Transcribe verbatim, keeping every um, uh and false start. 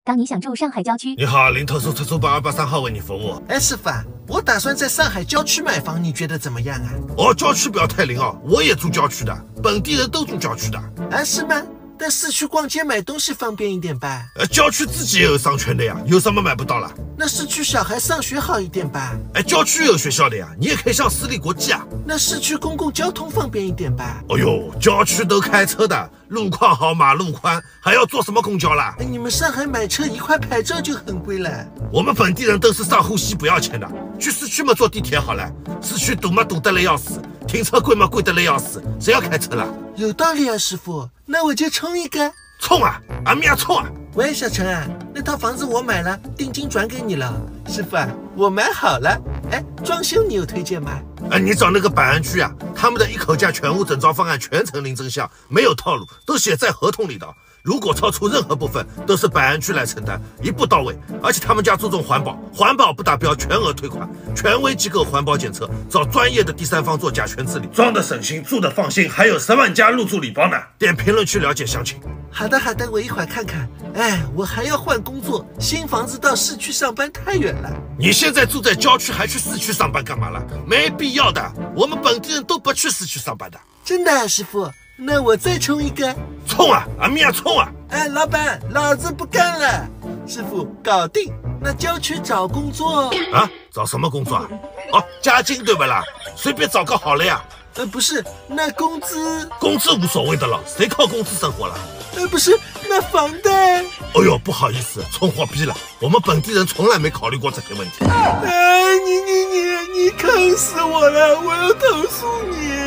当你想住上海郊区， 你好，零投诉特搜八二八三号为你服务。 哎，师傅啊，我打算在上海郊区买房，你觉得怎么样啊？ 哦，郊区不要太灵哦，我也住郊区的，本地人都住郊区的。 啊，是吗？但市区逛街买东西方便一点吧？ 呃，郊区自己也有商圈的呀，有什么买不到了？ 那市区小孩上学好一点吧？ 哎，郊区有学校的呀，你也可以上私立国际啊。 那市区公共交通方便一点吧？ 哦呦，郊区都开车的，路况好，马路宽，还要坐什么公交啦？ 哎，你们上海买车一块牌照就很贵了。 我们本地人都是上呼吸不要钱的，去市区嘛坐地铁好了，市区堵嘛堵得来要死，停车贵嘛贵得来要死，谁要开车啦？ 有道理啊，师傅，那我就冲一个。 冲啊，阿米亚冲啊！ 喂，小陈啊，那套房子我买了，定金转给你了。师傅啊，我买好了。哎，装修你有推荐吗？ 哎，你找那个百安居啊，他们的一口价全屋整装方案全程零真相，没有套路，都写在合同里的。如果超出任何部分，都是百安居来承担，一步到位。而且他们家注重环保，环保不达标全额退款，权威机构环保检测，找专业的第三方做甲醛治理，装的省心，住的放心，还有十万加入住礼包呢。点评论区了解详情。 好的好的，我一会儿看看。哎，我还要换工作，新房子到市区上班太远了。 你现在住在郊区，还去市区上班干嘛了？没必要的，我们本地人都不去市区上班的。 真的啊，师傅？那我再冲一个。 冲啊，阿米亚冲啊！ 哎，老板，老子不干了。师傅，搞定。那郊区找工作啊？找什么工作啊？哦，加薪对不啦？随便找个好了呀。 呃，不是，那工资？ 工资无所谓的了，谁靠工资生活了？ 呃，不是，那房贷？ 哎呦，不好意思，冲货逼了。我们本地人从来没考虑过这些问题。 哎，你你你你坑死我了！我要投诉你。